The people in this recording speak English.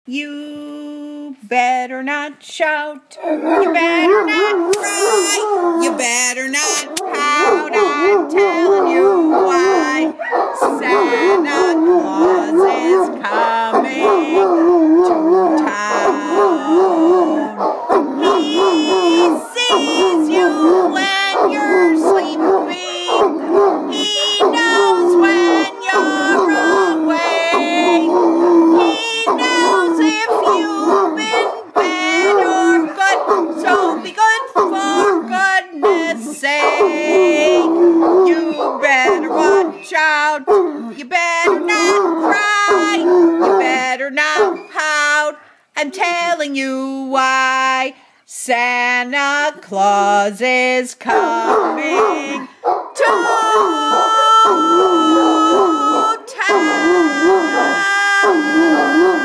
You better not shout, you better not cry, you better not pout, I'm telling you why. Santa Claus is coming to town. He sees you when you're sleeping, he knows when you're away, he knows if you've been bad or good, so be good for goodness sake. You better watch out, you better not cry, you better not pout, I'm telling you why. Santa Claus is coming to town.